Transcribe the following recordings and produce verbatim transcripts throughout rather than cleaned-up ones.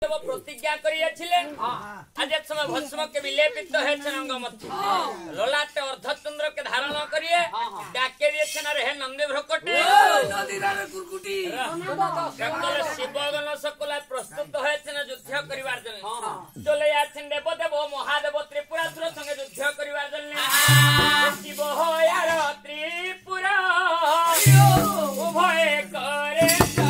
महादेव प्रतिज्ञा करिए आज समय भस्म के विलेपित है अंग मध्य ललाटे अर्धचंद्र के धारण करिए डाके दिए रे नंदी भ्रकटे शिवगण सकल प्रस्तुत है युद्ध करिवार जन्य चले आछन देवदेव महादेव त्रिपुरासुर संगे युद्ध करिवार जन्य शिव हो यार त्रिपुरा उभय करे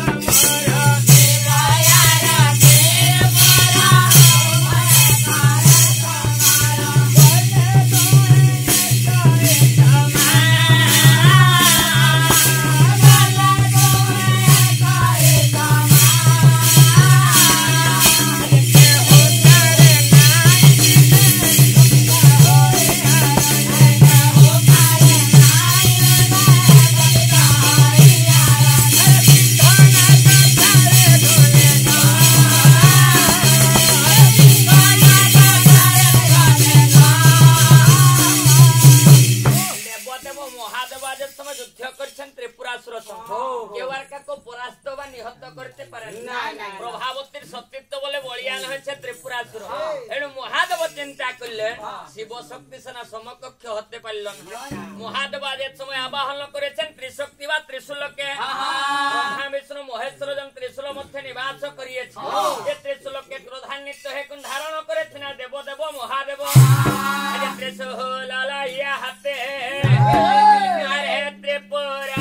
शिव शक्ति सेना समकक्ष हते पारल महादेव आज समय आवाहन करे त्रिशक्ति वा त्रिशूल के ब्रह्मा विष्णु महेश्वर जन त्रिशूल मध्य निवास करिए त्रिशूल के क्रोधान्वित है धारण करे देवदेव महादेव आज त्रिशूल लाया हाथे अरे त्रिपुरा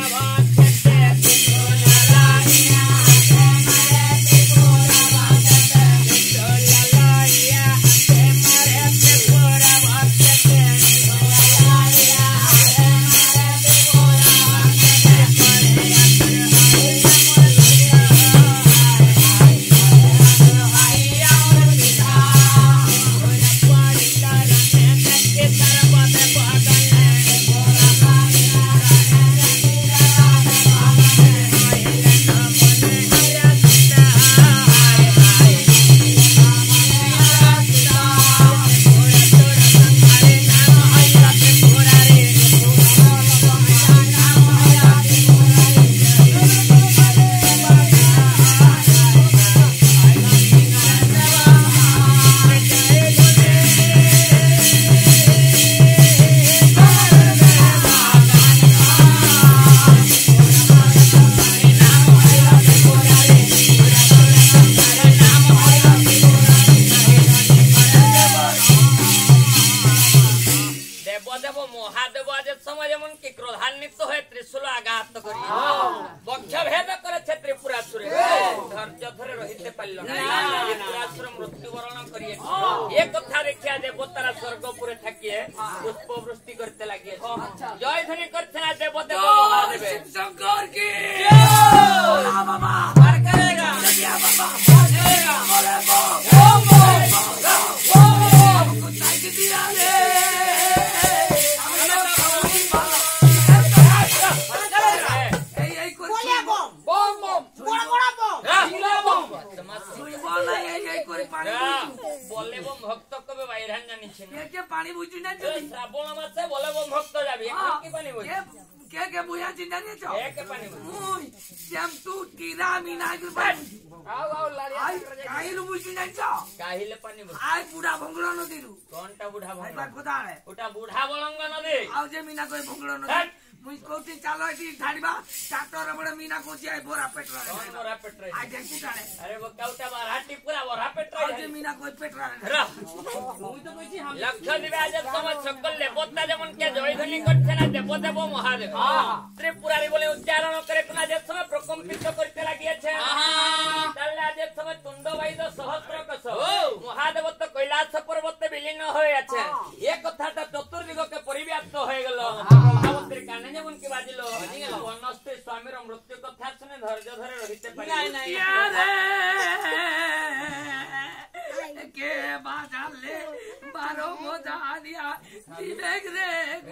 स्वर्गपुर थकिए पुष्प वृष्टि करते लगे जय ध्वनि करते देवदेव महादेव शंकर की करेगा बोले वो भक्त कबे বাইরান জানিছেন কে পানি বুঝি না শ্রাবণ মাসে বলে वो भक्त যাবে এখন কি পানি বুঝি কে কে বুঝা চিন্তা নিছ কে কে পানি বুঝি মুই যেম তু কিরা মিনা के पानी आव आव लारी काहिलु बुझी না ছ काहिले पानी बुझी आय बुढ़ा भंगड़ा नदीरु कोनटा बुढ़ा भंगड़ा खुदा है ओटा बुढ़ा बलंग नदी आव जे मिना कोई भंगड़ा नदी मुई कोती चालो एटी ढाडीबा ट्रैक्टर बड़े मीना कोची आय बोरा पेट्रोल कोन बोरा पेट्रोल आ जे कुटाले अरे वो काउटा बाराटी पूरा बोरा पेट्रोल जे मीना कोई पेट्रोल रे मुई तो कोची हम लक्ष्य दिबे आज समझ सकल ले बोता जेमन के जयध्वनि करथे ना देवदेव महादेव त्रिपुरारी बोले उच्चारण करे कुना जे समय प्रकंपित करते लागि আছে তাহলে आज समय तुंड वैद सहस्त्र कस महादेव तो कैलाश पर्वत विलीन होय আছে এই কথাটা চতুর্দিগ के परिव्याप्त होय गेल महावत्री काने जेमन के बाजिलो वनस्ते स्वामीर मृत्यु कथा सुने धैर्य धरे रहिते पारि नहीं नहीं के बाजाले बारो मोजानिया विवेक रे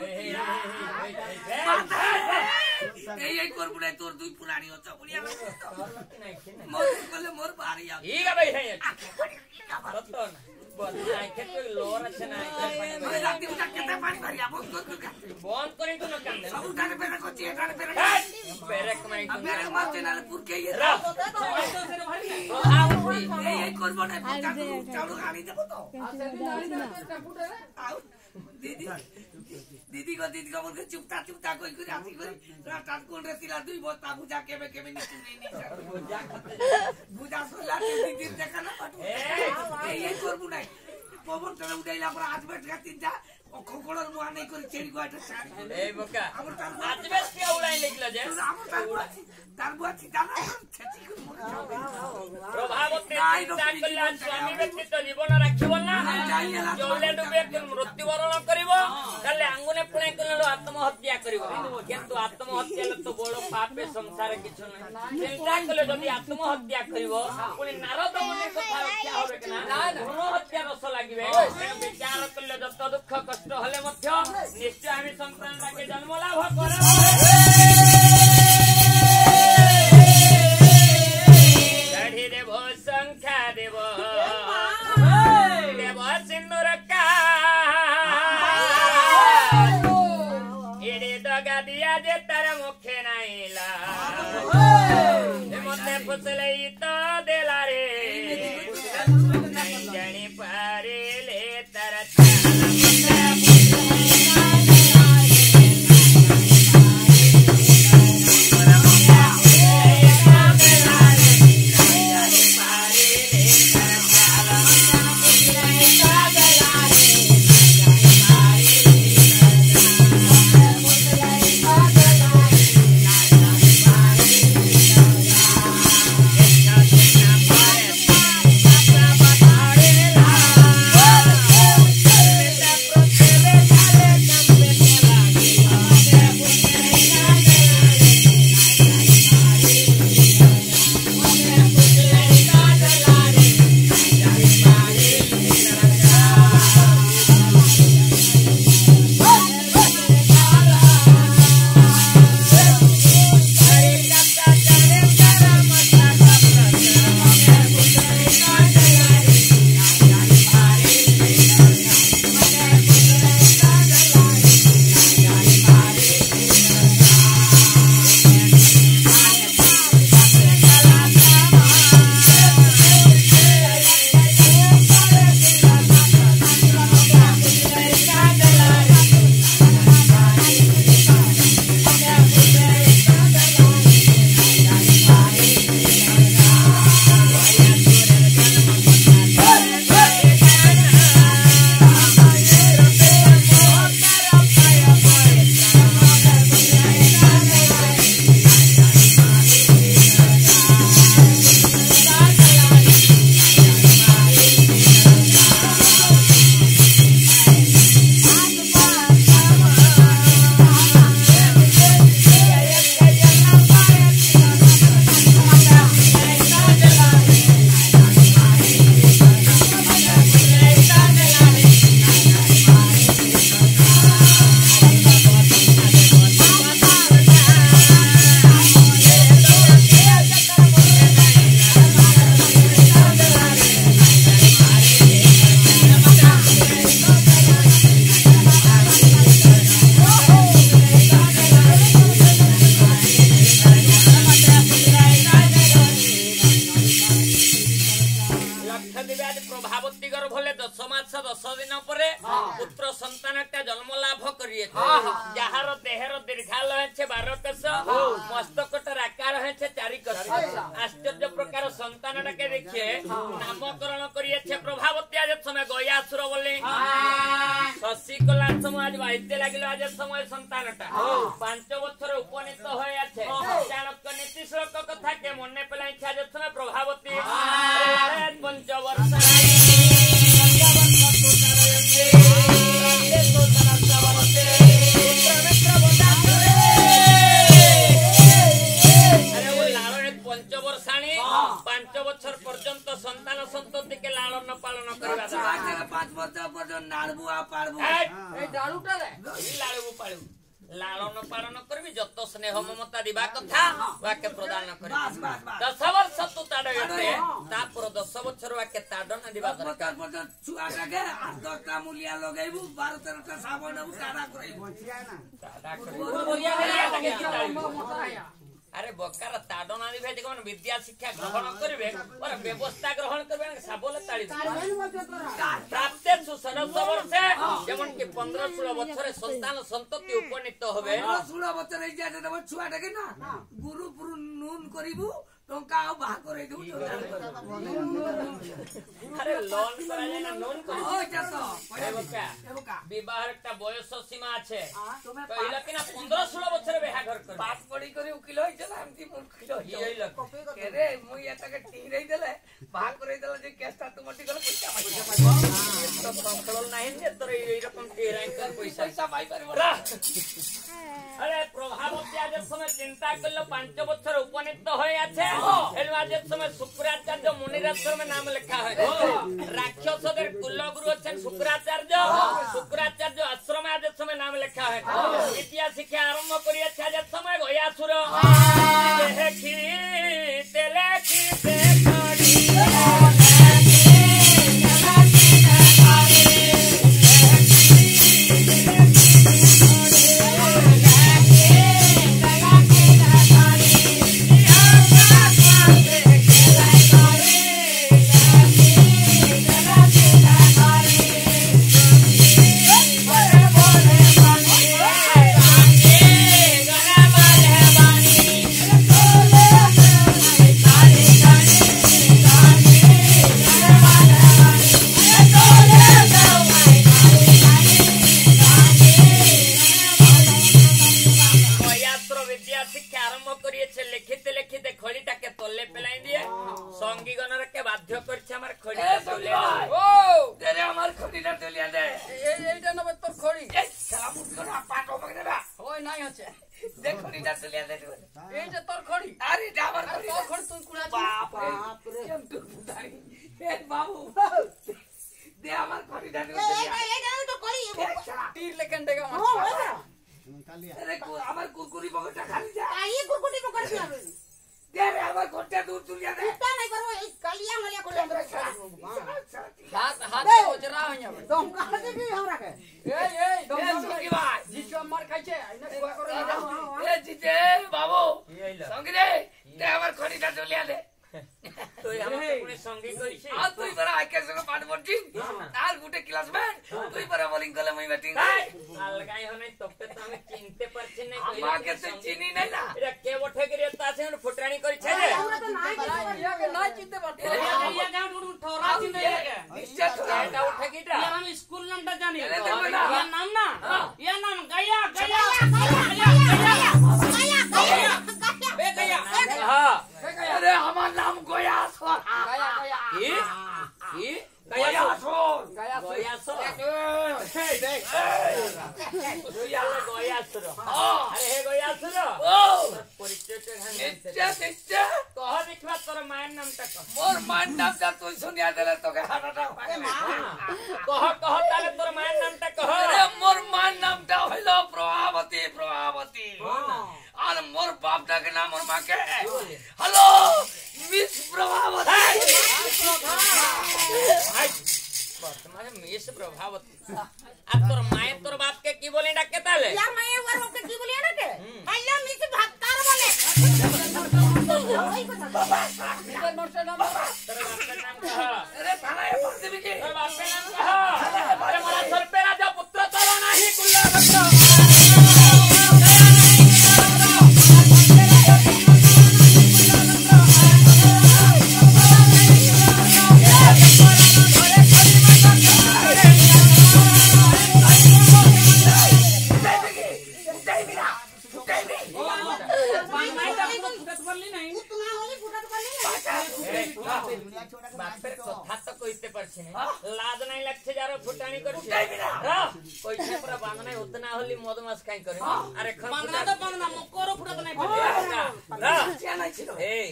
ए এই করবুড়ে তোর দুই পুরানি হচ্ছে বুড়িয়া মোর কলে মোর বাড়ি आ ई गा भाई है रतन लोर अच्छे ना राती को केते पानी भरिया बंद कर बंद करी तो न कांदे सब उठाने पे रखो चेटाने पे रखो बेरक माई को बेरक मारते नाले पुर के ये ये ये करबो ना चालू गाड़ी देबो तो दीदी दीदी को दीदी को बोल के चुपता चुपता कोई कोई आती कोई रात कोन रे तिला दुई बोता बुझा के में के में नीचे नहीं नहीं बुझा बुझा सो लाटे दीदी देखा ना ए ये करबो ना पवन तले उडाइला पर आज बैठ का तीन जा खोखोळर मुआ नहीं कर चेड़ी को आटा सारी ए बका आज बेस के उडाइ लेगलो जे तार बुआ सीधा ना छेची को प्रभावते चिंता कल्या स्वामी व्यक्तित्व जीवन राखिबो ना जोले डुबे मृत्यु वरण करिवो तले आंगुने पुणे कलो आत्महत्या करिवो किंतु आत्महत्या ल तो बड़ो पापे संसार किछु नै चिंता कले जदी आत्महत्या करिवो पुणे नारद मुनि कथा रक्षा होबे कि ना आत्महत्या रस लागिबे विचार कले जत दुख कष्ट हले मध्य निश्चय आमी संतान लागे जन्म लाभ करब गढ़ी देव संख्या देव देव सिंदूर का इडे दगा दिया जे तार मुखे नाइला मते फसले तो देला रे नहीं जानी पारे ले तारा आश्चर्य प्रकार संतान टाके देखिए नामकरण करिए प्रभावती आज समय गयासुर बोले शशिकला समय आज बाहिते लगिल आज समय संतानटा पांच बछर उपनीत होय आछे चाणक्य नीति श्लोक कथा के मने पेला इच्छा आज समय प्रभावती पंचवर्ष पांच बछर पर्यंत संतान संतति के लालन पालन करबा पांच वर्ष पर्यंत नालबुआ पालबु ए डालुटा रे लालबु पालबु लालन पालन करबी जत स्नेह ममता दिबा कथा वाके प्रदान करबी दस वर्ष तू ताड़ गते तापर दस बछर वाके ताड़ न दिबा दरकार पचास छुआ टाके आठ दस टा मूलिया लगाइबू बारह तेरह टा साबन टाड़ा करइबू टाड़ा करबी अरे बकार ताड़ ना दिबे कोन विद्या शिक्षा ग्रहण करबे और व्यवस्था ग्रहण करबे साबोले ताड़ी प्राप्त सुसरस वर्षे जेमन कि पंद्रह सोलह बछरे संतान संतति उपनीत होबे सोलह बछरे जाते तब छुआ टाके ना गुरु पुरु नून करिबू टंका बा करे दू अरे लोन करा जाय ना लोन कर ओ जातो एबका विवाह एकटा बयस सीमा আছে কইলা কিনা पंद्रह सोलह বছরে বিবাহ ঘর कर पास पड़ी करे उकिल होई चला हमती मुन किलो এই লক रे मुई एटाके टीरई देले भाग करे देले जे केसटा तुमटी गले पैसा पाई तो कंट्रोल नाही जे तोर এই রকম টিরাই कर पैसा पैसा पाई परबो अरे प्रभावती आज समय चिंता करलो पांच बছর उपनीत होय আছে एनु आज समय शुक्राचार्य मुनिराज में नाम लिखा है राक्षसদের कुलगुरु अछन शुक्राचार्य शुक्राचार्य आश्रम आज समय नाम लिखा है विद्या शिक्षा आरंभ करी आज समय गयासुर देखी तेलेखी ते खड़ी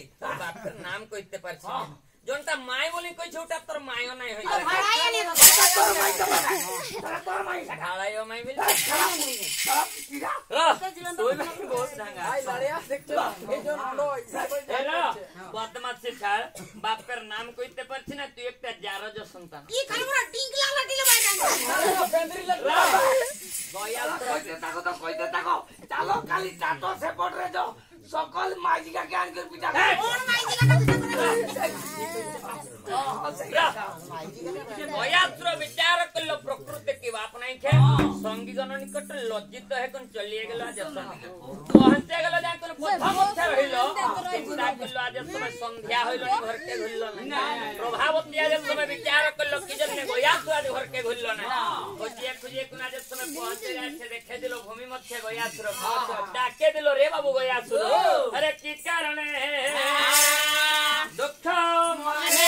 नाम कइते पारछि जोनटा माय बोली कहि छोटा तोर मायो नै होय तोर माई का बना तोर तोर माई ढाला यो मैं भी तोर कीड़ा रो तू भी बहुत ढंगा आई लड़िया देख चला ए जो लो हेलो बदमाश से छाड़ बाप कर नाम কইতে পারছি না তুই একটা জারো जो সন্তান ই কালুরা টিংকলা লাটিলে বাইরা बेंद्री लग গয়া কইতে থাকো তো কইতে থাকো চলো খালি চাটো সে পড়রে যাও সকল মাইজিকা কে আনকে পিটা কোন মাইজিকা গয়াত্র বিচার করলো প্রকৃতি কি বাপ নাই খে সঙ্গীগণ নিকট লজ্জিত হে কোন চলিয়ে গেল আজ সঙ্গী পৌঁছে গেল যা কোন প্রথম অক্ষর হইল চিন্তা করলো আজ সময় সন্ধ্যা হইল ঘরকে ঘুরলো না প্রভাবতী আজ সময় বিচার করলো কি জন্য গয়াত্র আজ ঘরকে ঘুরলো না খুঁজিয়ে খুঁজিয়ে কোন আজ সময় পৌঁছে গেছে দেখে দিল ভূমি মধ্যে গয়াত্র ডাকে দিল রে বাবু গয়াত্র अरे की कारण दुख मने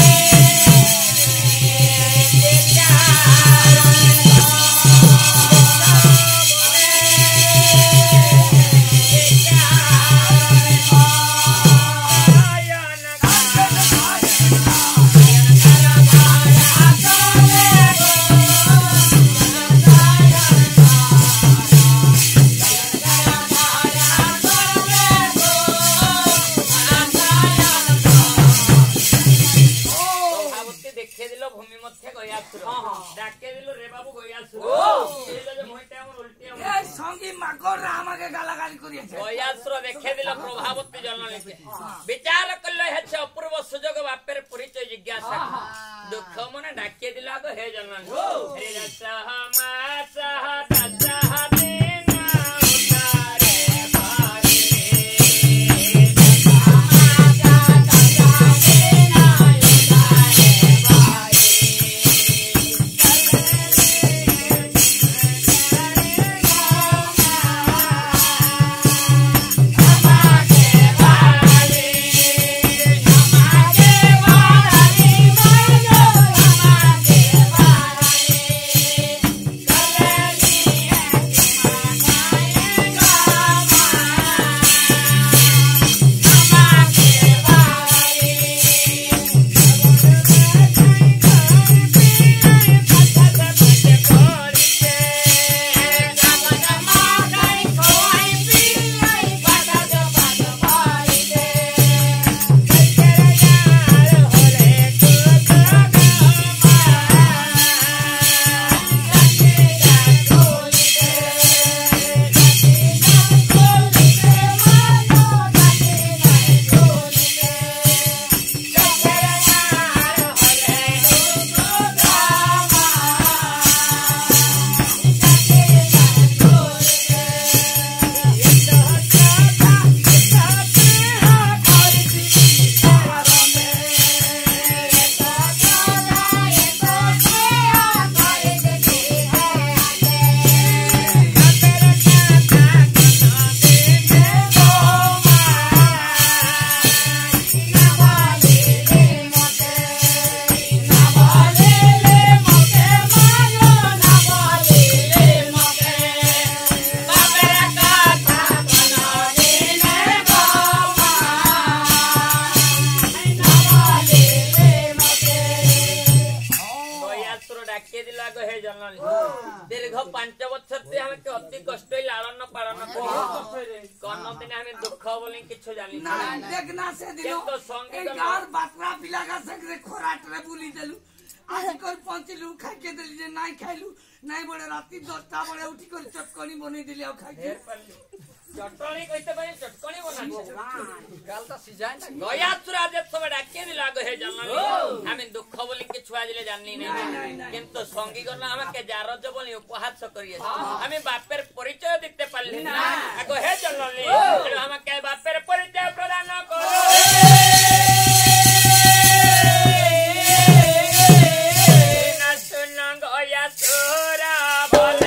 ডাকে দিল রে বাবু গয়াসুর এইলো যে মইতে আমর উল্টি আমর এই সঙ্গী মাকড়রা আমাকে গালাগালি করিয়েছে গয়াসুর দেখে দিল প্রভাবতী জননীকে বিচার করলো হেছে অপূর্ব সুযোগ বাপের পরিচয় জিজ্ঞাসা দুঃখ মনে ডাকে দিল আগ হে জননী হে রসহ মাসহ তসহ দিনা উতারে বারে दीर्घ पांच बछर से हमें के अति कष्ट लालन पालन कौन दिन हमें दुख बोले किछु जानी ना देखना से दिलो तो संगे एक और बातरा पिला का संगे खोराट रे बुली देलु आज कर पहुंचलु खाइ के देली जे नाही खाइलु नाही बड़े राती दसटा बड़े उठी कर चटकनी बनै देली आ खाइ के चटकनी कइते पारे चटकनी बना गाल ता सिजाय ना गया सुराज सब डाके दिला गो हे जननी हमें दुख बोली के छुआ दिले जाननी नहीं किंतु संगी करना हमें के जारज बोली उपहास करिए हमें बापेर परिचय दिते पारले ना आगो हे जननी हम के बापेर परिचय प्रदान करो ना सुन गया सुरा बोले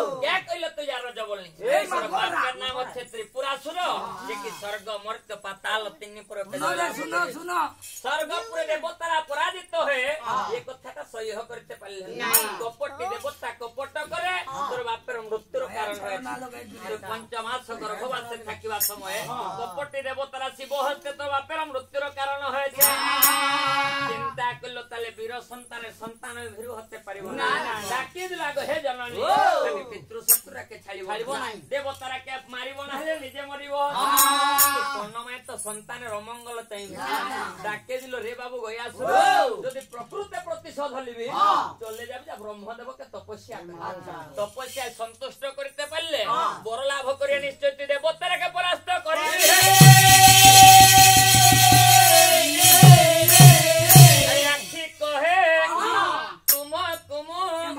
क्या कहलो तू यार जबलनी ए, तोर मगोरा। बाप का नाम है त्रिपुरासुर जे कि स्वर्ग मर्त्य पाताल तीन पुर सुनो रे, सुनो सुनो स्वर्ग पुर देवतारा पराजित है ये कथाटा सही हो करते पारले कपटी देवता कपट करे तोर बापर मृत्युर कारण है पंच मास गर्भवास থাকিবা समय कपटी देवतारा शिव हस्ते तोर बापर मृत्युर कारण है चिंता करलो ताले वीर संतान संतान वीर हते पारिबो ना डाकी लागो हे जननी तनी पितृ शत्रुरा के छाड़िबो नाही देवतारा के मारिबो ना हेले निजे मरिबो कोन में तो संतान रमंगल चाहिए डाके दिलो रे बाबू गया सुर यदि प्रकृति प्रतिशोध हलिबी चले जाबी जा ब्रह्मदेव के तपस्या तपस्या संतुष्ट करते पारले बर लाभ करिया निश्चय देवतारा के परास्त करिबी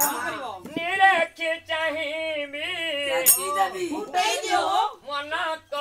चाहिए की देवी मन